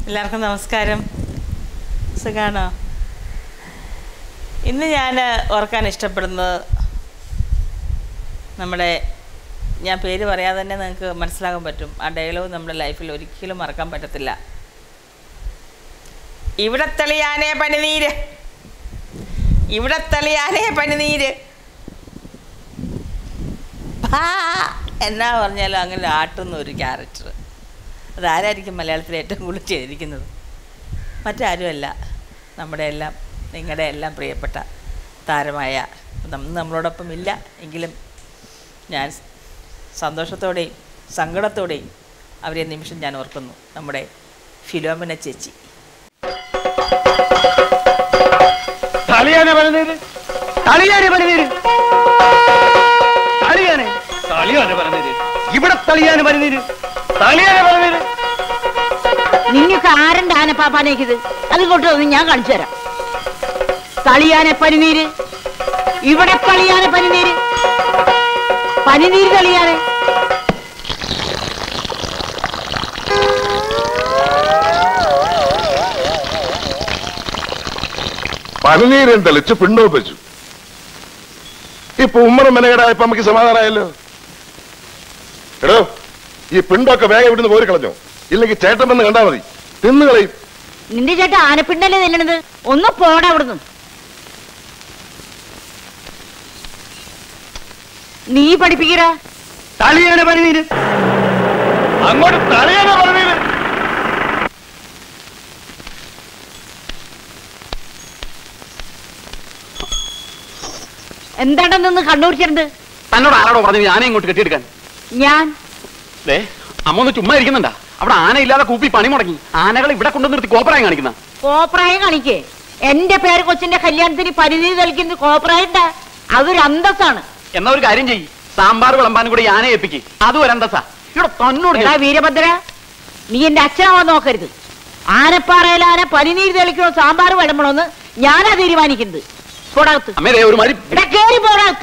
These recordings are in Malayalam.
എല്ലാവർക്കും നമസ്കാരം. സുഖാണോ? ഇന്ന് ഞാൻ ഓർക്കാൻ ഇഷ്ടപ്പെടുന്നത് ഞാൻ പേര് പറയാതെ തന്നെ നിങ്ങൾക്ക് മനസ്സിലാക്കാൻ പറ്റും. ആ ഡയലോഗ് നമ്മുടെ ലൈഫിൽ ഒരിക്കലും മറക്കാൻ പറ്റത്തില്ല. ഇവിടെ തെളിയാനേ പനിനീര്, ഇവിടെ തെളിയാനേ പനിനീര് എന്നാ പറഞ്ഞാലും അങ്ങനെ ആട്ടുന്ന ഒരു ക്യാരക്ടർ. അതാരായിരിക്കും മലയാളത്തിൽ ഏറ്റവും കൂടുതൽ ചെയ്തിരിക്കുന്നത്? മറ്റാരുമല്ല, നിങ്ങളുടെ എല്ലാം പ്രിയപ്പെട്ട താരമായ നമ്മളോടൊപ്പം ഇല്ല എങ്കിലും ഞാൻ സന്തോഷത്തോടെയും സങ്കടത്തോടെയും അവരെ നിമിഷം ഞാൻ ഓർക്കുന്നു. നമ്മുടെ ഫിലോമിന ചേച്ചി. നിങ്ങൾക്ക് ആരൻ്റെ ആനപ്പാപ്പാനേക്കിത്? അത് കൊണ്ടുവന്ന് ഞാൻ കാണിച്ചു തരാം. തളിയാനെ പനിനീര്, ഇവിടെ തളിയാനെ പനിനീര്, പനിനീര് തളിയാനെ. പനിനീരും തെളിച്ച് പിണ്ടോപ്പിച്ചു. ഇപ്പൊ ഉമ്മറും മെനകേടായപ്പോ നമുക്ക് സമാധാനമായല്ലോ. എടോ, ഈ പിണ്ടൊക്കെ വേഗം ഇവിടുന്ന് പോരി കളഞ്ഞോ, ഇല്ലെങ്കിൽ ചേട്ടൻ വന്ന് കണ്ടാ മതി, തിന്നുകളയും. നിന്റെ ചേട്ടൻ ആനപ്പിണ്ടല്ലേ തിന്നണത്? ഒന്ന് പോടാ അവിടുന്ന്. നീ പഠിപ്പിക്കടാ. തളിയാണ് പനിനീര്, അങ്ങോട്ട് തളിയാണ് പനിനീര്. എന്താണ്ടാ നിന്ന് കണ്ണൂരിച്ചിട്ടുണ്ട്? തന്നോട് ആരാടോ പറഞ്ഞു ആന ഇങ്ങോട്ട് കെട്ടിയെടുക്കാൻ? ഞാൻ അമ്മ ഒന്ന് ചുമ്മാ ഇരിക്കുന്നുണ്ടാ? അവിടെ ആന ഇല്ലാതെ കൂപ്പി പണി മുടങ്ങി ആനകൾ ഇവിടെ കൊണ്ടു നിർത്തി കോപ്രായം കാണിക്കുന്ന. കോപ്രായം കാണിക്കേ? എന്റെ പേര് കൊച്ചിന്റെ കല്യാണത്തിന് പനിനീര് കളിക്കുന്നത് കോപ്രായണ്ട, അതൊരു അന്തസ്സാണ്. എന്നാ ഒരു കാര്യം ചെയ്യ്, സാമ്പാർ വിളമ്പാനും കൂടി ആന ഏൽപ്പിക്ക്, അതും ഒരു അന്തസ്സാ. ഇവിടെ തന്നോട് വീരഭദ്ര, നീ എന്റെ അച്ഛനാവാൻ നോക്കരുത്. ആനപ്പാറയിലാന പനിനീര് തെളിക്കണോ സാമ്പാർ വിളമ്പണോന്ന് ഞാനാ തീരുമാനിക്കുന്നത്. പോടാകത്ത് കേറി പോടാകത്ത്.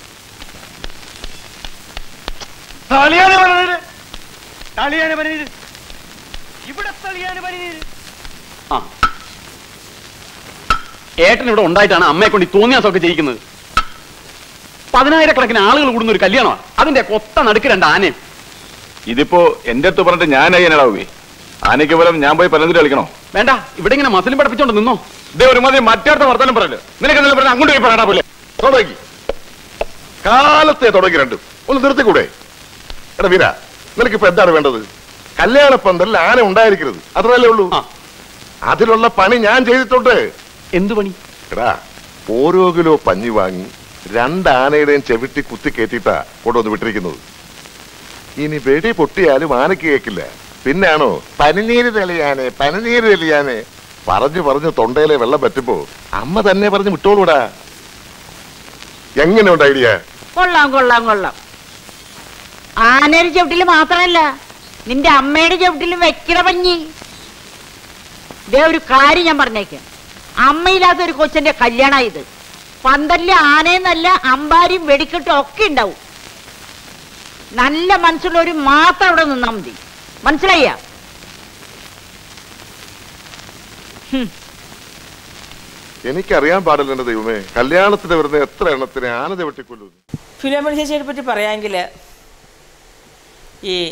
ഏട്ടൻ ഇവിടെ ഉണ്ടായിട്ടാണ് അമ്മയെ കൊണ്ട് തോന്നിയാസൊക്കെ ചെയ്യിക്കുന്നത്. 10,000 ആളുകൾ കൂടുന്ന ഒരു കല്യാണമാണ്, അതിന്റെ കൊത്ത നടുക്ക് 2 ആനയും. ഇതിപ്പോ എന്റെ അടുത്ത് പറഞ്ഞിട്ട് ഞാൻ അയ്യനാടാവേ? ആനയ്ക്ക് പോലും ഞാൻ പോയി പലതിൽ കളിക്കണോ? വേണ്ട, ഇവിടെ ഇങ്ങനെ മസിലും പഠിപ്പിച്ചോണ്ട് നിന്നോ. ഇതേ ഒരു മതി മറ്റേടത്ത വർത്താനം പറയല്ലോ. നിനക്ക് എന്തെങ്കിലും പറഞ്ഞാൽ അങ്ങോട്ട് പോയി പറയണ പോലെ തുടങ്ങി കാലത്തെ തുടങ്ങി രണ്ടും ഒന്ന് നിർത്തിക്കൂടെ? എടാ വീര, നിനക്കിപ്പോ എന്താണ് വേണ്ടത്? കല്യാണ പന്തലിൽ ആന ഉണ്ടായിരിക്കരുത്, അത്രയല്ലേ ഉള്ളൂ. അതിലുള്ള പണി ഞാൻ ചെയ്തിട്ടുണ്ട്. എന്തു പണി? എടാ, ഓരോ കിലോ പഞ്ഞി വാങ്ങി 2 ആനയുടെയും ചെവിട്ടി കുത്തി കയറ്റിയിട്ടാ കൊണ്ടുവന്ന് വിട്ടിരിക്കുന്നത്. ഇനി വെടി പൊട്ടിയാലും ആനയ്ക്ക് കേൾക്കില്ല. പിന്നാണോ പനിനീര് തെളിയാനെ പനിനീര് തെളിയാനെ പറഞ്ഞു തൊണ്ടയിലെ വെള്ളം പറ്റുമ്പോ അമ്മ തന്നെ പറഞ്ഞ് വിട്ടോളൂടാ. എങ്ങനെയുണ്ട് ഐഡിയ? കൊള്ളാം കൊള്ളാം കൊള്ളാം. ആനയുടെ ചവിട്ടില് മാത്രമല്ല, നിന്റെ അമ്മയുടെ ചവിട്ടിലും വെക്കണ പഞ്ഞി. ഇതേ ഒരു കാര്യം ഞാൻ പറഞ്ഞേക്കാം, അമ്മയില്ലാത്ത ഒരു കൊച്ചന്റെ കല്യാണ ഇത്. പന്തലില് ആനയെന്നല്ല അമ്പാരിയും വെടിക്കെട്ടും ഒക്കെ ഉണ്ടാവും. നല്ല മനസ്സുള്ളവര് മാത്രം അവിടെ നിന്നാ മതി, മനസ്സിലായ? എനിക്കറിയാൻ പാടില്ല എന്റെ ദൈവമേ, കല്യാണത്തിന് വരുന്ന എത്ര എണ്ണത്തിന് ആന ചവിട്ടിക്കൊല്ലുന്നു. ഫിലോമിന ചേച്ചിയെ പറ്റി പറയാമെങ്കിൽ, ഈ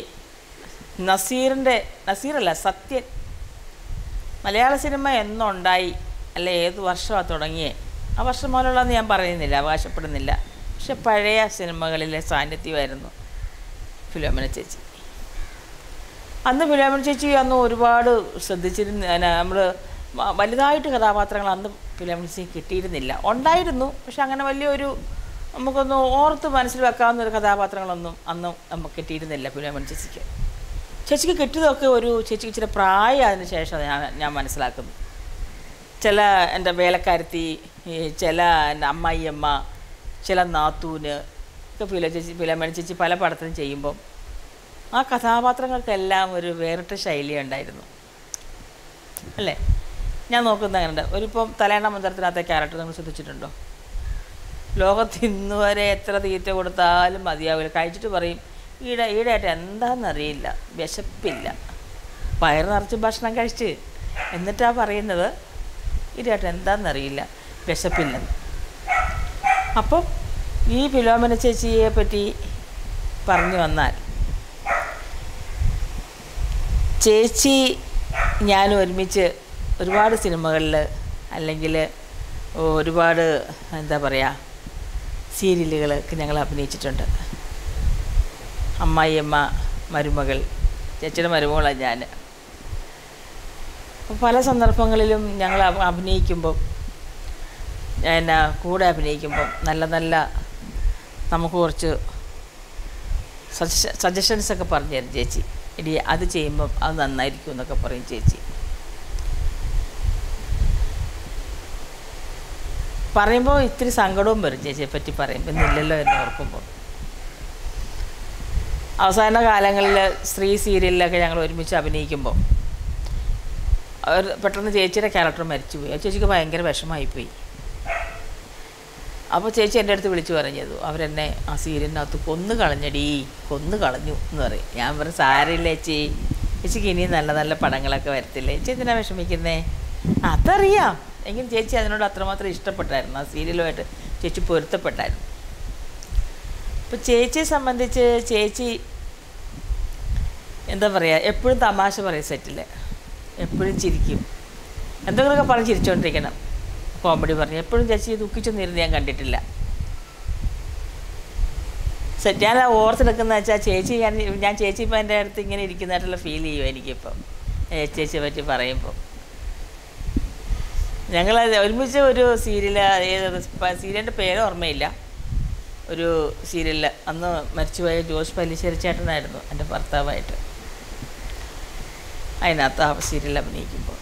നസീറല്ല സത്യൻ മലയാള സിനിമ എന്നുണ്ടായി, അല്ല ഏത് വർഷമാണ് തുടങ്ങിയേ, ആ വർഷം മുതലുള്ളതെന്ന് ഞാൻ പറയുന്നില്ല, അവകാശപ്പെടുന്നില്ല. പക്ഷെ പഴയ സിനിമകളിലെ സാന്നിധ്യമായിരുന്നു ഫിലോമിന ചേച്ചി. അന്ന് ഫിലോമിന ചേച്ചി അന്ന് ഒരുപാട് ശ്രദ്ധിച്ചിരുന്ന, നമ്മൾ വലുതായിട്ട് കഥാപാത്രങ്ങൾ അന്ന് ഫിലോമിന ചേച്ചി കിട്ടിയിരുന്നില്ല. ഉണ്ടായിരുന്നു, പക്ഷെ അങ്ങനെ വലിയൊരു നമുക്കൊന്ന് ഓർത്ത് മനസ്സിൽ വെക്കാവുന്ന ഒരു കഥാപാത്രങ്ങളൊന്നും അന്ന് നമുക്ക് കിട്ടിയിരുന്നില്ല ഫിലോമിന ചേച്ചിക്ക്. ചേച്ചിക്ക് കിട്ടിയതൊക്കെ ചേച്ചിക്ക് ഇച്ചിരി പ്രായമായതിനു ശേഷം ഞാൻ മനസ്സിലാക്കുന്നു. ചില എൻ്റെ വേലക്കാരത്തി, ചില എൻ്റെ അമ്മായിയമ്മ, ചില നാത്തൂന് ഒക്കെ ഫിലോമിന ചേച്ചി പല പടത്തിനും ചെയ്യുമ്പം ആ കഥാപാത്രങ്ങൾക്കെല്ലാം ഒരു വേറിട്ട ശൈലി ഉണ്ടായിരുന്നു, അല്ലേ? ഞാൻ നോക്കുന്നത് അങ്ങനെയുണ്ട്. ഒരിപ്പം തലേണ മന്ത്രത്തിനകത്തെ ക്യാരക്ടർ നമ്മൾ ശ്രദ്ധിച്ചിട്ടുണ്ടോ? ലോകത്ത് ഇന്ന് വരെ എത്ര തീറ്റ കൊടുത്താലും മതിയാവില്ല. കഴിച്ചിട്ട് പറയും ഈടായിട്ട് എന്താണെന്നറിയില്ല, വിശപ്പില്ല, വയറ് നിറച്ച് ഭക്ഷണം കഴിച്ച് എന്നിട്ടാണ് പറയുന്നത് ഇരേട്ടൻ എന്താണെന്നറിയില്ല വിശപ്പില്ലെന്ന്. അപ്പം ഈ ഫിലോമിന ചേച്ചിയെ പറ്റി പറഞ്ഞു വന്നാൽ, ചേച്ചി ഞാൻ ഒരുമിച്ച് ഒരുപാട് സിനിമകളിൽ അല്ലെങ്കിൽ ഒരുപാട് എന്താ പറയുക സീരിയലുകളൊക്കെ ഞങ്ങൾ അഭിനയിച്ചിട്ടുണ്ട്. അമ്മായിയമ്മ, മരുമകൾ, ചേച്ചിയുടെ മരുമകളാണ് ഞാൻ. പല സന്ദർഭങ്ങളിലും ഞങ്ങൾ അഭിനയിക്കുമ്പം കൂടെ അഭിനയിക്കുമ്പം നല്ല നല്ല നമുക്ക് കുറച്ച് സജഷൻസൊക്കെ പറഞ്ഞു തരും ചേച്ചി. എടി അത് ചെയ്യുമ്പം അത് നന്നായിരിക്കും എന്നൊക്കെ പറയും ചേച്ചി. പറയുമ്പോൾ ഇത്തിരി സങ്കടവും വരും ചേച്ചിയെ പറ്റി പറയുമ്പോൾ, ഇന്നില്ലല്ലോ എന്ന് ഓർക്കുമ്പോൾ. അവസാന കാലങ്ങളിൽ സ്ത്രീ സീരിയലിലൊക്കെ ഞങ്ങൾ ഒരുമിച്ച് അഭിനയിക്കുമ്പോൾ പെട്ടെന്ന് ചേച്ചിയുടെ ക്യാരക്ടർ മരിച്ചുപോയി. ആ ചേച്ചിക്ക് ഭയങ്കര വിഷമമായിപ്പോയി. അപ്പോൾ ചേച്ചി എൻ്റെ അടുത്ത് വിളിച്ചു പറഞ്ഞത് അവരെന്നെ ആ സീരിയലിനകത്ത് കൊന്നു കളഞ്ഞു എന്ന് പറയും. ഞാൻ പറഞ്ഞു സാരമില്ല ചേച്ചിക്ക് ഇനിയും നല്ല നല്ല പടങ്ങളൊക്കെ വരത്തില്ലേ, ചേച്ചി എന്തിനാണ് വിഷമിക്കുന്നേ? അതറിയാം. എങ്കിലും ചേച്ചി അതിനോട് അത്രമാത്രം ഇഷ്ടപ്പെട്ടായിരുന്നു, ആ സീരിയലുമായിട്ട് ചേച്ചി പൊരുത്തപ്പെട്ടായിരുന്നു. അപ്പോൾ ചേച്ചിയെ സംബന്ധിച്ച് ചേച്ചി എന്താ പറയുക, എപ്പോഴും തമാശ പറയും സെറ്റിൽ, എപ്പോഴും ചിരിക്കും, എന്തെങ്കിലുമൊക്കെ പറഞ്ഞ് ചിരിച്ചുകൊണ്ടിരിക്കണം, കോമഡി പറഞ്ഞ്. എപ്പോഴും ചേച്ചി ദുഃഖിച്ചൊന്നിരുന്ന് ഞാൻ കണ്ടിട്ടില്ല. ഞാൻ ഓർത്തെടുക്കുന്ന വെച്ചാൽ ചേച്ചി ഞാൻ ചേച്ചി ഇപ്പം എൻ്റെ അടുത്ത് ഇങ്ങനെ ഇരിക്കുന്നതായിട്ടുള്ള ഫീൽ ചെയ്യും എനിക്കിപ്പം ചേച്ചിയെ പറ്റി പറയുമ്പോൾ. ഞങ്ങൾ ഒരുമിച്ച് ഒരു സീരിയലിൻ്റെ പേര് ഓർമ്മയില്ല, ഒരു സീരിയലിൽ അന്ന് മരിച്ചുപോയ ജോസ് പല്ലിശ്ശേരി ചേട്ടനായിരുന്നു എൻ്റെ ഭർത്താവായിട്ട്. അതിനകത്ത് ആ സീരിയൽ അഭിനയിക്കുമ്പോൾ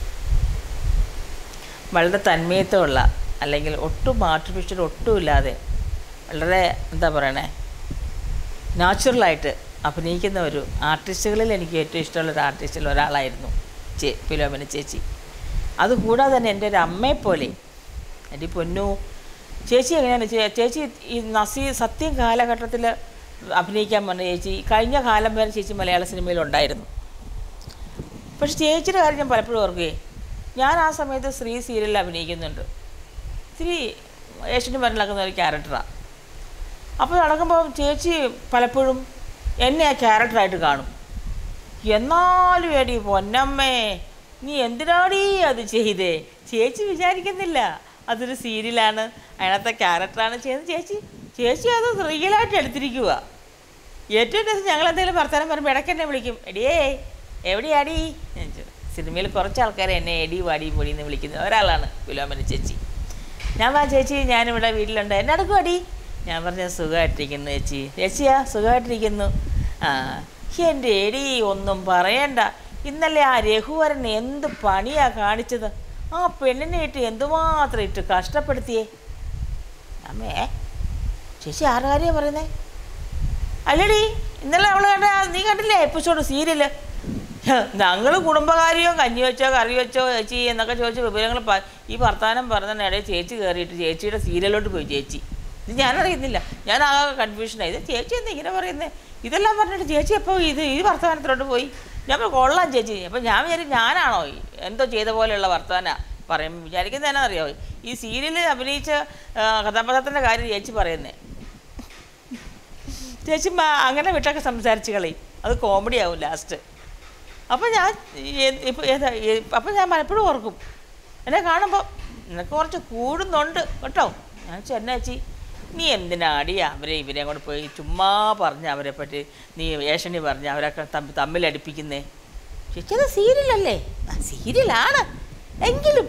വളരെ തന്മയത്വമുള്ള, അല്ലെങ്കിൽ ഒട്ടും ആർട്ടിഫിഷ്യൽ ഒട്ടുമില്ലാതെ വളരെ എന്താ പറയണേ നാച്ചുറലായിട്ട് അഭിനയിക്കുന്ന ഒരു ആർട്ടിസ്റ്റുകളിൽ എനിക്ക് ഏറ്റവും ഇഷ്ടമുള്ളൊരു ആർട്ടിസ്റ്റിൽ ഒരാളായിരുന്നു ഫിലോമിന ചേച്ചി. അതുകൂടാതെ തന്നെ എൻ്റെ ഒരു അമ്മയെപ്പോലെ എൻ്റെ പൊന്നു ചേച്ചി എങ്ങനെയാണ് ചേച്ചി ഈ സത്യം കാലഘട്ടത്തിൽ അഭിനയിക്കാൻ പറഞ്ഞ ചേച്ചി കഴിഞ്ഞ കാലം വരെ ചേച്ചി മലയാള സിനിമയിലുണ്ടായിരുന്നു. പക്ഷെ ചേച്ചിയുടെ കാര്യം ഞാൻ പലപ്പോഴും ഓർക്കുകയെ, ഞാൻ ആ സമയത്ത് സ്ത്രീ സീരിയലിൽ അഭിനയിക്കുന്നുണ്ട്, ഇത്തിരി ഏഷ്യന് പറഞ്ഞിളക്കുന്ന ഒരു ക്യാരക്ടറാണ്. അപ്പോൾ നടക്കുമ്പോൾ ചേച്ചി പലപ്പോഴും എന്നെ ആ ക്യാരക്ടറായിട്ട് കാണും. എന്നാലും എടി പൊന്നമ്മേ നീ എന്തിനാടി അത് ചെയ്തേ? ചേച്ചി വിചാരിക്കുന്നില്ല അതൊരു സീരിയലാണ്, അതിനകത്തെ ക്യാരക്ടറാണ് ചെയ്യുന്നത്. ചേച്ചി അത് റിയലായിട്ട് എടുത്തിരിക്കുക. ഏറ്റവും രസം ഞങ്ങളെന്തെങ്കിലും വർത്തമാനം പറയുമ്പോൾ ഇടയ്ക്ക് എന്നെ വിളിക്കും, എടിയേ എവിടെയാടി? സിനിമയിൽ കുറച്ച് ആൾക്കാരെ എന്നെ എടി വാടി പൊടി എന്ന് വിളിക്കുന്ന ഒരാളാണ് ഫിലോമിന ചേച്ചി. ഞാൻ ചേച്ചി ഞാനിവിടെ വീട്ടിലുണ്ട്, എന്നെ അടുക്കും അടി. ഞാൻ പറഞ്ഞ സുഖമായിട്ടിരിക്കുന്നു ചേച്ചിയാ സുഖമായിട്ടിരിക്കുന്നു. എൻ്റെ എടി ഒന്നും പറയണ്ട, ഇന്നലെ ആ രഘുവരൻ എന്ത് പണിയാണ് കാണിച്ചത്, ആ പെണ്ണിനെ ഇട്ട് എന്തുമാത്രം ഇട്ട് കഷ്ടപ്പെടുത്തിയേ. അമ്മേ ചേച്ചി ആരുടെ കാര്യമാണ് പറയുന്നേ? അല്ലടി ഇന്നലെ അവൾ നീ കണ്ടില്ലേ എപ്പിസോഡ് സീരിയൽ? ഞങ്ങൾ കുടുംബകാര്യമോ കഞ്ഞി വെച്ചോ കറി വെച്ചോ ചേച്ചി എന്നൊക്കെ ചോദിച്ച വിവരങ്ങൾ ഈ വർത്തമാനം പറഞ്ഞതിനിടയിൽ ചേച്ചി കയറിയിട്ട് ചേച്ചിയുടെ സീരിയലോട്ട് പോയി. ചേച്ചി ഇത് ഞാനറിയുന്നില്ല, ഞാൻ ആ കൺഫ്യൂഷനായി. ഇത് ചേച്ചി എന്താ ഇങ്ങനെ പറയുന്നത്? ഇതെല്ലാം പറഞ്ഞിട്ട് ചേച്ചി അപ്പോൾ ഈ വർത്തമാനത്തിലോട്ട് പോയി. ഞാൻ കൊള്ളാം ചേച്ചി. അപ്പം ഞാൻ വിചാരിക്കും ഞാനാണോ എന്തോ ചെയ്ത പോലെയുള്ള വർത്തമാന പറയുമ്പോൾ വിചാരിക്കുന്നത് എന്നാണെന്നറിയാമോ, ഈ സീരിയലിൽ അഭിനയിച്ച കഥാപാത്രത്തിൻ്റെ കാര്യം ചേച്ചി പറയുന്നേ. ചേച്ചി അങ്ങനെ വിട്ടൊക്കെ സംസാരിച്ച് കളി, അത് കോമഡി ആവും ലാസ്റ്റ്. അപ്പം ഞാൻ പലപ്പോഴും ഓർക്കും, എന്നെ കാണുമ്പോൾ നിനക്ക് കുറച്ച് കൂടുന്നുണ്ട് കേട്ടോ. ഞാൻ ചെന്ന ചേച്ചി നീ എന്തിനാടി ഇവരെയും കൂടെ പോയി ചുമ്മാ പറഞ്ഞ് അവരെ പറ്റി നീ ഏഷണി പറഞ്ഞ് അവരൊക്കെ തമ്മിലടിപ്പിക്കുന്നേ? ചേച്ചി അത് സീരിയലല്ലേ? സീരിയലാണ്, എങ്കിലും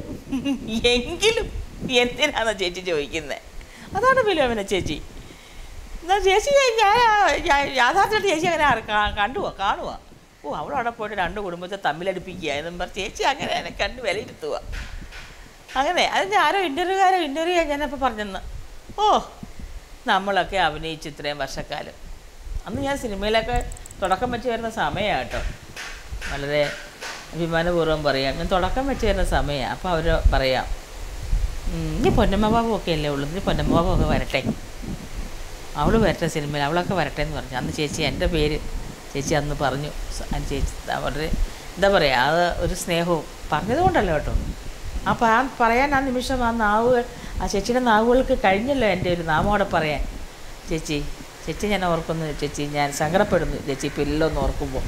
എന്തിനാണോ ചേച്ചി ചോദിക്കുന്നത്? അതാണ് ഫിലോമിന ചേച്ചി. എന്നാൽ ചേച്ചി ഞാൻ യാഥാർത്ഥ്യമായിട്ട് ചേച്ചി അങ്ങനെ കാണുക. അവളവിടെ പോയിട്ട് രണ്ട് കുടുംബത്തെ തമ്മിലടിപ്പിക്കുക എന്നും പറഞ്ഞ് ചേച്ചി അങ്ങനെ എന്നെ കണ്ട് വിലയിരുത്തുക. അങ്ങനെ അതിന് ആരോ ഇൻ്റർവ്യൂ ഞാനപ്പോൾ പറഞ്ഞെന്ന്. നമ്മളൊക്കെ അഭിനയിച്ച് ഇത്രയും വർഷക്കാലം. അന്ന് ഞാൻ സിനിമയിലൊക്കെ തുടക്കം വെച്ച് വരുന്ന സമയമാണ് കേട്ടോ, വളരെ അഭിമാനപൂർവ്വം പറയാം. ഞാൻ തുടക്കം വെച്ച് വരുന്ന സമയമാണ്. അപ്പോൾ അവർ പറയാം, ഇനി പൊന്നമ്മ ബാബു ഒക്കെ അല്ലേ ഉള്ളൂ, ഇനി പൊന്നമ്മ ബാബു ഒക്കെ വരട്ടെ, അവൾ വരട്ടെ സിനിമയിൽ, അവളൊക്കെ വരട്ടെ എന്ന് പറഞ്ഞു. അന്ന് ചേച്ചി എൻ്റെ പേര് ചേച്ചി അന്ന് പറഞ്ഞു. ചേച്ചി അവരുടെ എന്താ പറയുക, അത് ഒരു സ്നേഹവും പറഞ്ഞത് കൊണ്ടല്ലോ കേട്ടോ. പറയാൻ ആ നിമിഷം ആ ചേച്ചിയുടെ നാവുകൾക്ക് കഴിഞ്ഞല്ലോ എൻ്റെ ഒരു നാമോടെ പറയാൻ. ചേച്ചി ഞാൻ ഓർക്കുന്നു, ചേച്ചി ഞാൻ സങ്കടപ്പെടുന്നു ചേച്ചി, പില്ലൊന്ന് ഓർക്കുമ്പോൾ.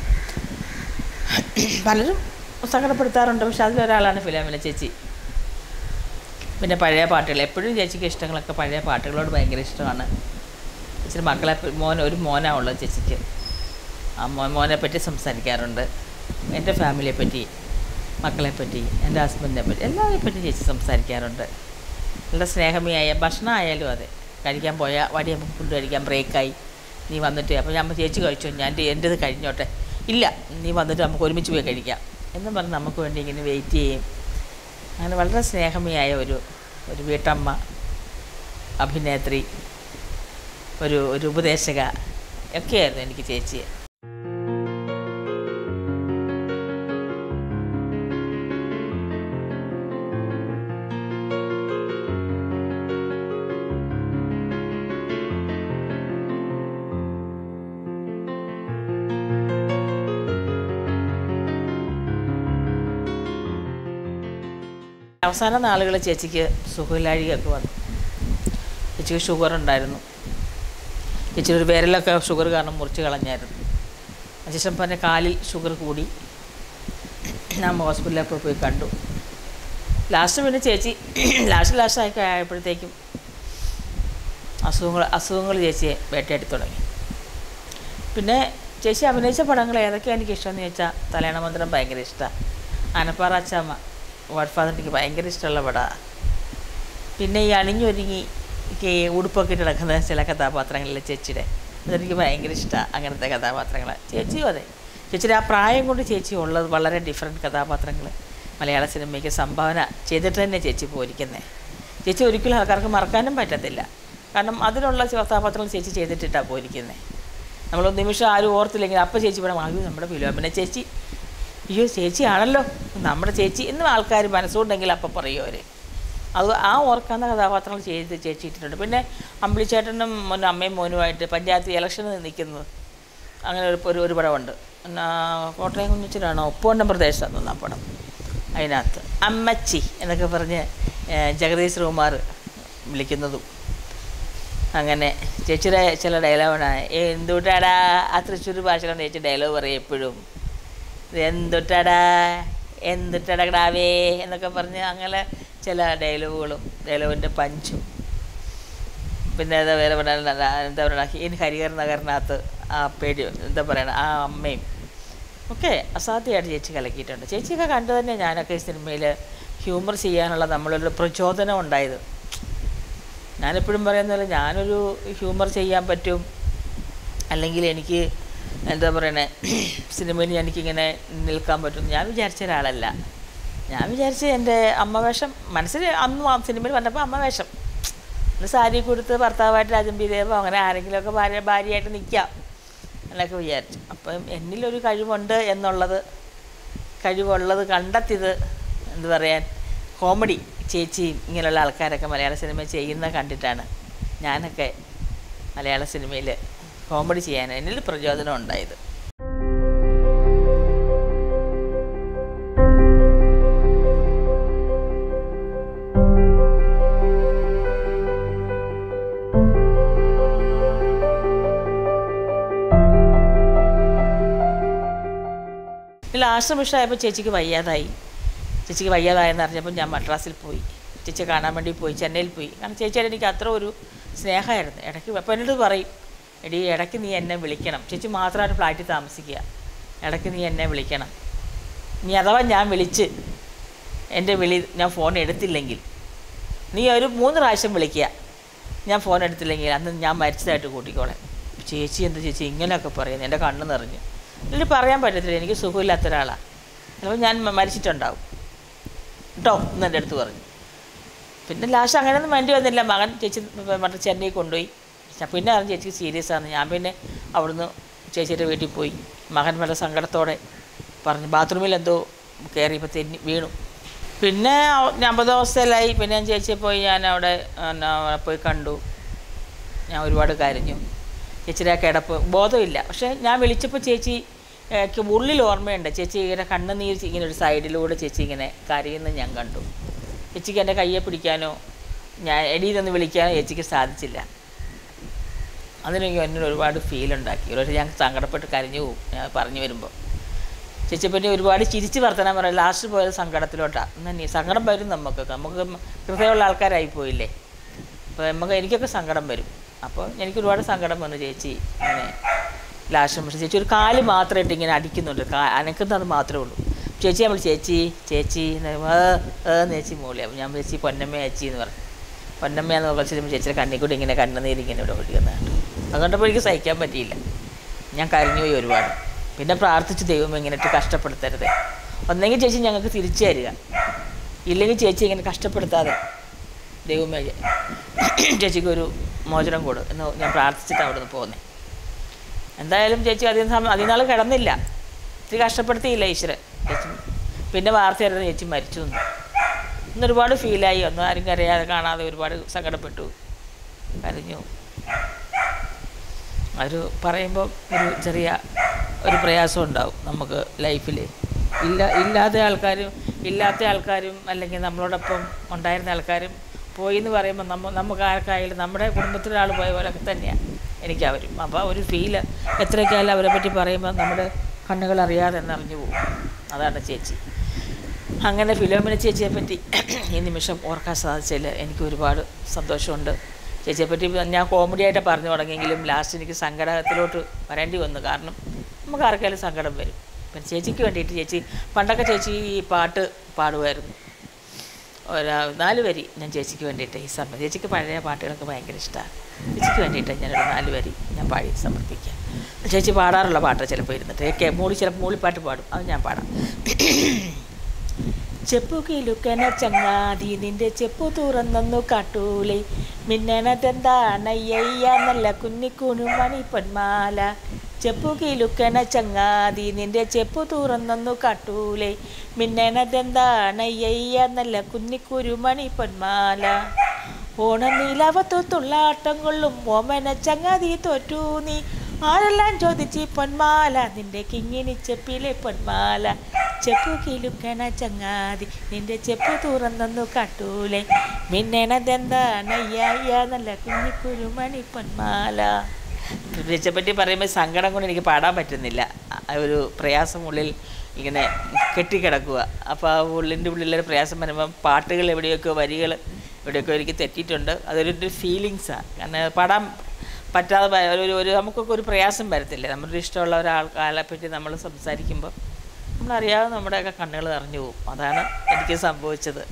പലരും സങ്കടപ്പെടുത്താറുണ്ട്, പക്ഷെ അതിലൊരാളാണ് ഫിലോമിന ചേച്ചി. പിന്നെ പഴയ പാട്ടുകൾ, എപ്പോഴും ചേച്ചിക്ക് ഇഷ്ടങ്ങളൊക്കെ പഴയ പാട്ടുകളോട് ഭയങ്കര ഇഷ്ടമാണ്. ചേച്ചിയുടെ മക്കളെ ഒരു മോനാണ് ഉള്ളത് ചേച്ചിക്ക്. ആ മോനെ പറ്റി സംസാരിക്കാറുണ്ട്, എൻ്റെ ഫാമിലിയെ പറ്റി, മക്കളെപ്പറ്റി, എൻ്റെ ഹസ്ബൻഡിനെ പറ്റി, എല്ലാവരെയും പറ്റി ചേച്ചി സംസാരിക്കാറുണ്ട്. നല്ല സ്നേഹമിയായ ഭക്ഷണം ആയാലും അതെ, കഴിക്കാൻ പോയാൽ വടി നമുക്ക് ഫുഡ് കഴിക്കാൻ ബ്രേക്കായി, നീ വന്നിട്ട്, അപ്പോൾ ഞാൻ ചേച്ചി കഴിച്ചോ, എൻ്റേത് കഴിഞ്ഞോട്ടെ, ഇല്ല നീ വന്നിട്ട് നമുക്ക് ഒരുമിച്ച് പോയി കഴിക്കാം എന്നും പറഞ്ഞ് നമുക്ക് വേണ്ടി ഇങ്ങനെ വെയിറ്റ് ചെയ്യും. അങ്ങനെ വളരെ സ്നേഹമിയായ ഒരു വീട്ടമ്മ, അഭിനേത്രി, ഒരു ഉപദേശക ഒക്കെയായിരുന്നു എനിക്ക് ചേച്ചിയെ. അവസാന നാളുകളിൽ ചേച്ചിക്ക് സുഖമില്ലാഴികയൊക്കെ വന്നു. ചേച്ചിക്ക് ഷുഗർ ഉണ്ടായിരുന്നു. ചേച്ചി ഒരു വിരലൊക്കെ ഷുഗർ കാരണം മുറിച്ച് കളഞ്ഞായിരുന്നു. അതിനുശേഷം പറഞ്ഞ കാലിൽ ഷുഗർ കൂടി. ഞാൻ ഹോസ്പിറ്റലിലൊക്കെ പോയി കണ്ടു. ലാസ്റ്റ് പിന്നെ ചേച്ചി ലാസ്റ്റ് ആയപ്പോഴത്തേക്കും അസുഖങ്ങൾ ചേച്ചിയെ വേട്ടയാടി തുടങ്ങി. പിന്നെ ചേച്ചി അഭിനയിച്ച പടങ്ങൾ ഏതൊക്കെയാണ് എനിക്ക് ഇഷ്ടമെന്ന് ചോദിച്ചാൽ തലയണ മന്ത്രം ഭയങ്കര ഇഷ്ടമാണ്. ആനപ്പാറ അച്ചാമ്മ, ഗോഡ് ഫാദർ എനിക്ക് ഭയങ്കര ഇഷ്ടമുള്ള പടമാണ്. പിന്നെ ഈ അണിഞ്ഞൊരുങ്ങി ഉടുപ്പൊക്കെ ഇട്ട് നടക്കുന്ന ചില കഥാപാത്രങ്ങളിൽ ചേച്ചിയുടെ അതെനിക്ക് ഭയങ്കര ഇഷ്ടമാണ്. അങ്ങനത്തെ കഥാപാത്രങ്ങൾ ചേച്ചിയും അതെ, ചേച്ചിയുടെ ആ പ്രായം കൊണ്ട് ചേച്ചി ഉള്ളത് വളരെ ഡിഫറെൻറ്റ് കഥാപാത്രങ്ങൾ മലയാള സിനിമയ്ക്ക് സംഭാവന ചെയ്തിട്ട് തന്നെ ചേച്ചി പോയിരിക്കുന്നത്. ചേച്ചി ഒരിക്കലും ആൾക്കാർക്ക് മറക്കാനും പറ്റത്തില്ല. കാരണം അതിനുള്ള കഥാപാത്രങ്ങൾ ചേച്ചി ചെയ്തിട്ടിട്ടാണ് പോയിരിക്കുന്നത്. നമ്മൾ നിമിഷം ആരും ഓർത്തില്ലെങ്കിൽ അപ്പം ചേച്ചി ഇവിടെ വാങ്ങി നമ്മുടെ ഫിലോമിന ചേച്ചി, അയ്യോ ചേച്ചിയാണല്ലോ നമ്മുടെ ചേച്ചി എന്നും ആൾക്കാർ മനസ്സുകൊണ്ടെങ്കിൽ അപ്പം പറയും അവർ. അത് ആ ഓർക്കാവുന്ന കഥാപാത്രങ്ങൾ ചെയ്ത് ചേച്ചി ഇട്ടിട്ടുണ്ട്. പിന്നെ അമ്പിളിച്ചേട്ടനും അമ്മയും മോനുമായിട്ട് പഞ്ചായത്ത് ഇലക്ഷന് നിൽക്കുന്നത് അങ്ങനെ ഒരു പടമുണ്ട്. കോട്ടയം കുഞ്ഞിച്ചിലാണോ ഉപ്പുകൊണ്ടം പ്രദേശം തോന്നുന്ന പടം. അതിനകത്ത് അമ്മച്ചി എന്നൊക്കെ പറഞ്ഞ് ജഗദീഷ് ശ്രീകുമാർ വിളിക്കുന്നതും അങ്ങനെ ചേച്ചിയുടെ ചില ഡയലോഗാണ്. എന്തുട്ടാടാ, ആ തൃശ്ശൂർ ഭാഷയിലാണ് ചേച്ചി ഡയലോഗ് പറയും എപ്പോഴും. എന്തുട്ടടാവേ എന്നൊക്കെ പറഞ്ഞ് അങ്ങനെ ചില ഡയലോഗിൻ്റെ പഞ്ചും. പിന്നെ വേറെ എന്താ പറയുക, ഈ ഹരിഹർ നഗറിനകത്ത് ആ പേടി എന്താ പറയണ ആ അമ്മയും ഒക്കെ അസാധ്യമായിട്ട് ചേച്ചി കലക്കിയിട്ടുണ്ട്. ചേച്ചിയൊക്കെ കണ്ടു തന്നെ ഞാനൊക്കെ ഈ സിനിമയിൽ ഹ്യൂമർ ചെയ്യാനുള്ള നമ്മളൊരു പ്രചോദനം ഉണ്ടായത്. ഞാനെപ്പോഴും പറയുന്നതല്ല, ഞാനൊരു ഹ്യൂമർ ചെയ്യാൻ പറ്റും, അല്ലെങ്കിൽ എനിക്ക് എന്താ പറയണേ സിനിമയിൽ എനിക്കിങ്ങനെ നിൽക്കാൻ പറ്റും ഞാൻ വിചാരിച്ച ഒരാളല്ല. ഞാൻ വിചാരിച്ച് എൻ്റെ അമ്മ വേഷം മനസ്സിൽ അന്ന് ആ സിനിമയിൽ വന്നപ്പോൾ അമ്മ വേഷം ഒന്ന് സാരി കൊടുത്ത് ഭർത്താവായിട്ട് രാജംബി ദേവോ അങ്ങനെ ആരെങ്കിലുമൊക്കെ ഭാര്യയായിട്ട് നിൽക്കാം എന്നൊക്കെ വിചാരിച്ചു. അപ്പം എന്നിലൊരു കഴിവുള്ളത് കണ്ടെത്തിയത് എന്ത് പറയാൻ, കോമഡി ചേച്ചിയും ഇങ്ങനെയുള്ള ആൾക്കാരൊക്കെ മലയാള സിനിമ ചെയ്യുന്ന കണ്ടിട്ടാണ് ഞാനൊക്കെ മലയാള സിനിമയിൽ കോമഡി ചെയ്യാൻ എന്നിൽ പ്രചോദനം ഉണ്ടായത്. ലാസ്റ്റ് നിമിഷമായപ്പോൾ ചേച്ചിക്ക് വയ്യാതായെന്ന് അറിഞ്ഞപ്പോൾ ഞാൻ മദ്രാസിൽ പോയി. ചേച്ചിയെ കാണാൻ വേണ്ടി പോയി, ചെന്നൈയിൽ പോയി. കാരണം ചേച്ചിയുടെ എനിക്ക് അത്ര ഒരു സ്നേഹമായിരുന്നു. ഇടയ്ക്ക് അപ്പോൾ എന്നോട് പറയും, എടീ ഇടയ്ക്ക് നീ എന്നെ വിളിക്കണം. ചേച്ചി മാത്രമായിട്ട് ഫ്ലാറ്റിൽ താമസിക്കുക, ഇടയ്ക്ക് നീ എന്നെ വിളിക്കണം. നീ അഥവാ ഞാൻ വിളിച്ച് ഞാൻ ഫോൺ എടുത്തില്ലെങ്കിൽ നീ ഒരു 3 പ്രാവശ്യം വിളിക്കുക, ഞാൻ ഫോൺ എടുത്തില്ലെങ്കിൽ അന്ന് ഞാൻ മരിച്ചതായിട്ട് കൂട്ടിക്കോളെ. ചേച്ചി എന്താ ചേച്ചി ഇങ്ങനെയൊക്കെ പറയുന്നത്, എൻ്റെ കണ്ണ് നിറഞ്ഞു. എന്നിട്ട് പറയാൻ പറ്റത്തില്ല, എനിക്ക് സുഖമില്ലാത്ത ഒരാളാണ്, ചിലപ്പോൾ ഞാൻ മരിച്ചിട്ടുണ്ടാവും കേട്ടോ എന്ന് എൻ്റെ അടുത്ത് പറഞ്ഞു. പിന്നെ ലാസ്റ്റ് അങ്ങനെയൊന്നും വേണ്ടി വന്നില്ല. മകൻ ചേച്ചി മറ്റേ ചെന്നൈ കൊണ്ടുപോയി. പിന്നെ അറിഞ്ഞ് ചേച്ചിക്ക് സീരിയസ് ആണ്. ഞാൻ പിന്നെ അവിടുന്ന് ചേച്ചിയുടെ വീട്ടിൽ പോയി. മകൻ വളരെ സങ്കടത്തോടെ പറഞ്ഞു ബാത്റൂമിൽ എന്തോ കയറിയപ്പോൾ തെന്നി വീണു. പിന്നെ 50 ദിവസത്തിലായി. പിന്നെ ഞാൻ ചേച്ചിയെ പോയി ഞാൻ അവിടെ പോയി കണ്ടു. ഞാൻ ഒരുപാട് കരഞ്ഞു. ചേച്ചിയുടെ കിടപ്പ് ബോധമില്ല. പക്ഷേ ഞാൻ വിളിച്ചപ്പോൾ ചേച്ചി ഉള്ളിൽ ഓർമ്മയുണ്ട് ചേച്ചി ഇങ്ങനെ കണ്ണുനീർ ഇങ്ങനെ ഒരു സൈഡിലൂടെ ചേച്ചി ഇങ്ങനെ കരയുന്നത് ഞാൻ കണ്ടു. ചേച്ചിക്ക് എൻ്റെ കയ്യെ പിടിക്കാനോ ഞാൻ എടീന്നൊന്ന് വിളിക്കാനോ ചേച്ചിക്ക് സാധിച്ചില്ല. അതിനെനിക്ക് എന്നോട് ഒരുപാട് ഫീലുണ്ടാക്കി. ഒരു ഞാൻ സങ്കടപ്പെട്ട് കരഞ്ഞു പോകും ഞാൻ പറഞ്ഞു വരുമ്പോൾ. ചേച്ചിയെപ്പറ്റി ഒരുപാട് ചിരിച്ച് വർത്തമാനം പറയാം. ലാസ്റ്റ് പോയത് സങ്കടത്തിലോട്ടാണ്. എന്നാൽ സങ്കടം വരും നമുക്ക് ഹൃദയമുള്ള ആൾക്കാരായിപ്പോയില്ലേ. അപ്പോൾ എനിക്കൊക്കെ സങ്കടം വരും. അപ്പോൾ എനിക്ക് ഒരുപാട് സങ്കടം വന്നു. ചേച്ചി ഇങ്ങനെ ലാസ്റ്റ് പക്ഷേ ചേച്ചി ഒരു കാല് മാത്രമായിട്ട് ഇങ്ങനെ അടിക്കുന്നുണ്ട്, അനക്കുന്നത് മാത്രമേ ഉള്ളൂ. ചേച്ചി നമ്മൾ ചേച്ചി ചേച്ചി മൂളി. അപ്പോൾ ഞാൻ ചേച്ചി പൊന്നമ്മ ചേച്ചി എന്ന് പറഞ്ഞു. പൊന്നമ്മയെന്ന് പറഞ്ഞാൽ ചേച്ചിയുടെ കണ്ണിൽ കൂടി ഇങ്ങനെ കണ്ണുനീരിങ്ങനെ ഇവിടെ ഒഴിക്കുന്നതാണ്. അതുകൊണ്ടപ്പോൾ എനിക്ക് സഹിക്കാൻ പറ്റിയില്ല. ഞാൻ കരഞ്ഞുപോയി ഒരുപാട്. പിന്നെ പ്രാർത്ഥിച്ചു, ദൈവം ഇങ്ങനെയിട്ട് കഷ്ടപ്പെടുത്തരുത്. ഒന്നെങ്കിൽ ചേച്ചി ഞങ്ങൾക്ക് തിരിച്ചു തരിക, ഇല്ലെങ്കിൽ ചേച്ചി ഇങ്ങനെ കഷ്ടപ്പെടുത്താതെ ദൈവമേ ചേച്ചിക്കൊരു മോചനം കൊടു എന്ന് ഞാൻ പ്രാർത്ഥിച്ചിട്ട് അവിടെ നിന്ന് പോകുന്നത്. എന്തായാലും ചേച്ചി അതിനാൾ കിടന്നില്ല, ഇത്തിരി കഷ്ടപ്പെടുത്തിയില്ല ഈശ്വരൻ. ചേച്ചി പിന്നെ വാർത്തയായിരുന്നു ചേച്ചി മരിച്ചു എന്ന്. ഇന്നൊരുപാട് ഫീലായി. ഒന്നും ആരും കരയാതെ കാണാതെ ഒരുപാട് സങ്കടപ്പെട്ടു, കരഞ്ഞു. ഒരു പറയുമ്പോൾ ഒരു ചെറിയ ഒരു പ്രയാസം ഉണ്ടാവും നമുക്ക് ലൈഫിൽ. ഇല്ലാത്ത ആൾക്കാരും അല്ലെങ്കിൽ നമ്മളോടൊപ്പം ഉണ്ടായിരുന്ന ആൾക്കാരും പോയി എന്ന് പറയുമ്പോൾ നമുക്ക് ആർക്കായാലും നമ്മുടെ കുടുംബത്തിലൊരാൾ പോയ പോലൊക്കെ തന്നെയാണ് എനിക്ക് അവരും. അപ്പോൾ ഒരു ഫീല് എത്രയൊക്കെയായാലും അവരെ പറ്റി പറയുമ്പോൾ നമ്മുടെ കണ്ണുകൾ അറിയാതെ എന്നറിഞ്ഞു പോകും. അതാണ് ചേച്ചി. അങ്ങനെ ഫിലോമിന ചേച്ചിയെ പറ്റി ഈ നിമിഷം ഓർക്കാൻ സാധിച്ചതിൽ എനിക്ക് ഒരുപാട് സന്തോഷമുണ്ട്. ചേച്ചിയെപ്പറ്റി ഞാൻ കോമഡിയായിട്ട് പറഞ്ഞു തുടങ്ങിയെങ്കിലും ലാസ്റ്റ് എനിക്ക് സങ്കടത്തിലോട്ട് വരേണ്ടി വന്നു. കാരണം നമുക്ക് ആർക്കായാലും സങ്കടം വരും. പിന്നെ ചേച്ചിക്ക് വേണ്ടിയിട്ട് ചേച്ചി പണ്ടൊക്കെ ചേച്ചി ഈ പാട്ട് പാടുമായിരുന്നു. 4 വരി ഞാൻ ചേച്ചിക്ക് വേണ്ടിയിട്ട് ഈ സമയം, ചേച്ചിക്ക് പഴയ പാട്ടുകളൊക്കെ ഭയങ്കര ഇഷ്ടമാണ്. ചേച്ചിക്ക് വേണ്ടിയിട്ട് ഞാനൊരു 4 വരി ഞാൻ പാടി സമർപ്പിക്കാം. ചേച്ചി പാടാറുള്ള പാട്ട് ചിലപ്പോൾ ഇരുന്നിട്ട് ചിലപ്പോൾ മൂളിപ്പാട്ട് പാടും, അത് ഞാൻ പാടാം. ചെപ്പു കിലുക്കന ചങ്ങാതി നിന്റെ ചെപ്പു തുറന്നു കാട്ടൂലേ, മിന്നണതെന്താണയ്യ നല്ല കുഞ്ഞിക്കുണു മണി പൊന്മാല. ചെപ്പു കിലുക്കന ചങ്ങാതി നിന്റെ ചെപ്പു തുറന്നു കാട്ടൂലേ, മിന്നണതെന്താണയ്യ നല്ല കുഞ്ഞിക്കുരുമണി പൊന്മാല. ഓണനീലവത്തു തുള്ളാട്ടം കൊള്ളും ഓമന ചങ്ങാതി തോറ്റു നീ, ആരെല്ലാം ചോദിച്ച് പൊന്മാല നിന്റെ കിങ്ങിണി ചെപ്പിലെ പൊന്മാല. ചെപ്പു കിലുക്കണ ചങ്ങാതി നിന്റെ ചെപ്പു തുറന്നു കാട്ടൂലേ, മിന്നണതെന്താണയ്യ നല്ല കുഞ്ഞിക്കുരുമണി പൊന്മാല. ചേച്ചിയെപ്പറ്റി പറയുമ്പോൾ സങ്കടം കൊണ്ട് എനിക്ക് പാടാൻ പറ്റുന്നില്ല. ഒരു പ്രയാസം ഉള്ളിൽ ഇങ്ങനെ കെട്ടിക്കിടക്കുക. അപ്പോൾ ആ ഉള്ളിലൊരു പ്രയാസം വരുമ്പം പാട്ടുകൾ എവിടെയൊക്കെ വരികൾ എവിടെയൊക്കെ എനിക്ക് തെറ്റിയിട്ടുണ്ട്. അതൊരു ഫീലിങ്സാണ്. കാരണം പാടാൻ പറ്റാതെ ഒരു നമുക്കൊക്കെ ഒരു പ്രയാസം വരത്തില്ലേ. നമ്മുടെ ഇഷ്ടമുള്ള ഒരാളെ പറ്റി നമ്മൾ സംസാരിക്കുമ്പോൾ നമ്മളറിയാതെ നമ്മുടെയൊക്കെ കണ്ണുകൾ നിറഞ്ഞു പോകും. അതാണ് എനിക്ക് സംഭവിച്ചത്.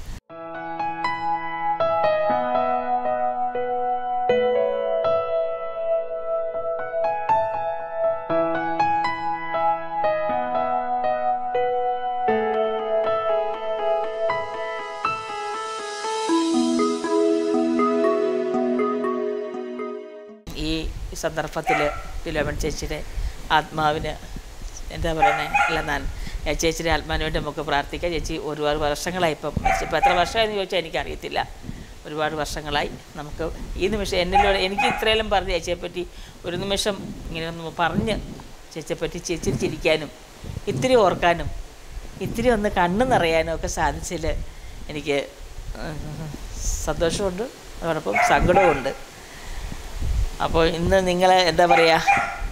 ഈ സന്ദർഭത്തിൽ ഫിലോമിന ചേച്ചിയുടെ ആത്മാവിന് എന്താ പറയുന്നത്, അല്ല ചേച്ചിയുടെ ആത്മാവിന് വേണ്ടി നമുക്ക് പ്രാർത്ഥിക്കാം. ചേച്ചി ഒരുപാട് വർഷങ്ങളായി ഇപ്പം എത്ര വർഷമായെന്ന് ചോദിച്ചാൽ എനിക്കറിയത്തില്ല. ഒരുപാട് വർഷങ്ങളായി. നമുക്ക് ഈ നിമിഷം എനിക്ക് ഇത്രയെല്ലാം പറഞ്ഞ് ചേച്ചിയെപ്പറ്റി ഒരു നിമിഷം ഇങ്ങനെ ഒന്ന് പറഞ്ഞ് ചേച്ചിയെപ്പറ്റി ചേച്ചി ചിരിക്കാനും ഇത്തിരി ഓർക്കാനും ഇത്തിരി ഒന്ന് കണ്ണ് നിറയാനും ഒക്കെ സാധിച്ചതിൽ എനിക്ക് സന്തോഷമുണ്ട്, അതോടൊപ്പം സങ്കടമുണ്ട്. അപ്പോൾ ഇന്ന് നിങ്ങൾ എന്താ പറയുക,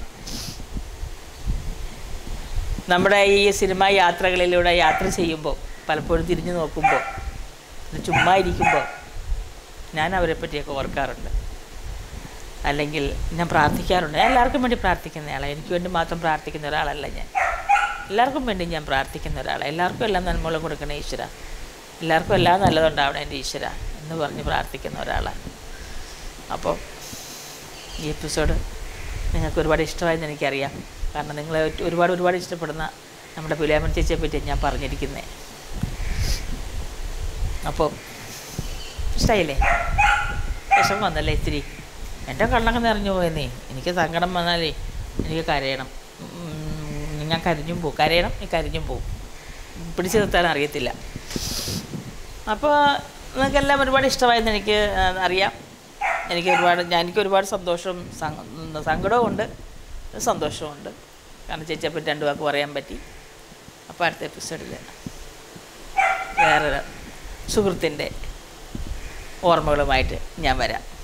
നമ്മുടെ ഈ സിനിമാ യാത്രകളിലൂടെ യാത്ര ചെയ്യുമ്പോൾ പലപ്പോഴും തിരിഞ്ഞു നോക്കുമ്പോൾ ചുമ്മാ ഇരിക്കുമ്പോൾ ഞാൻ അവരെ പറ്റിയൊക്കെ ഓർക്കാറുണ്ട്. അല്ലെങ്കിൽ ഞാൻ പ്രാർത്ഥിക്കാറുണ്ട്. ഞാൻ എല്ലാവർക്കും വേണ്ടി പ്രാർത്ഥിക്കുന്ന ആളാണ്. എനിക്ക് വേണ്ടി മാത്രം പ്രാർത്ഥിക്കുന്ന ഒരാളല്ല ഞാൻ. എല്ലാവർക്കും വേണ്ടി ഞാൻ പ്രാർത്ഥിക്കുന്ന ഒരാളാണ്. എല്ലാവർക്കും എല്ലാം നന്മകളും കൊടുക്കണേ ഈശ്വര, എല്ലാവർക്കും എല്ലാം നല്ലതുണ്ടാവണം എൻ്റെ ഈശ്വര എന്ന് പറഞ്ഞ് പ്രാർത്ഥിക്കുന്ന ഒരാളാണ്. അപ്പോൾ ഈ എപ്പിസോഡ് നിങ്ങൾക്ക് ഒരുപാട് ഇഷ്ടമായെന്ന് എനിക്കറിയാം. കാരണം നിങ്ങളെ ഒരുപാട് ഇഷ്ടപ്പെടുന്ന നമ്മുടെ ഫിലോമിന ചേച്ചിയെ പറ്റി ഞാൻ പറഞ്ഞിരിക്കുന്നത്. അപ്പോൾ ഇഷ്ടമായില്ലേ? വിഷമം വന്നല്ലേ ഇത്തിരി? എൻ്റെ കണ്ണൊക്കെ നിറഞ്ഞു പോയെന്നേ. എനിക്ക് സങ്കടം വന്നാലേ എനിക്ക് കരയണം, ഞാൻ കരിഞ്ഞും പോവും. കരയണം, ഈ കരിഞ്ഞും പോവും. പിടിച്ചു നിർത്താൻ അറിയത്തില്ല. അപ്പോൾ നിങ്ങൾക്കെല്ലാം ഒരുപാട് ഇഷ്ടമായെന്ന് എനിക്ക് അറിയാം. എനിക്ക് ഒരുപാട് സന്തോഷവും സങ്കടവും ഉണ്ട്, സന്തോഷമുണ്ട്. കാരണം ചേച്ചിയെപ്പറ്റി 2 വാക്ക് പറയാൻ പറ്റി. അപ്പോൾ അടുത്ത എപ്പിസോഡിൽ വേറൊരു സുഹൃത്തിൻ്റെ ഓർമ്മകളുമായിട്ട് ഞാൻ വരാം.